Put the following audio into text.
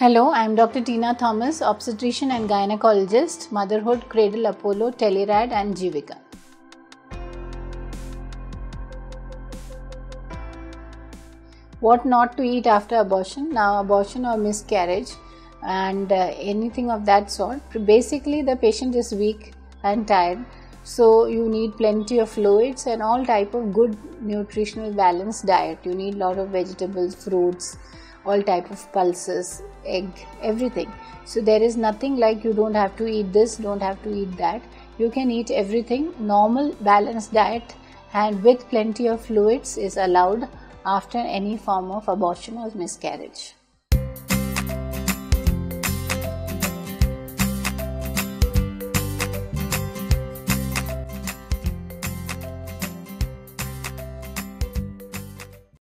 Hello, I am Dr. Teena Thomas, obstetrician and gynecologist, Motherhood, Cradle Apollo, Telerad and Jivika. What not to eat after abortion? Now, abortion or miscarriage and anything of that sort. Basically, the patient is weak and tired, so you need plenty of fluids and all type of good nutritional balanced diet. You need lot of vegetables, fruits, all type of pulses, egg, everything. So there is nothing like you don't have to eat this, don't have to eat that. You can eat everything. Normal balanced diet and with plenty of fluids is allowed after any form of abortion or miscarriage.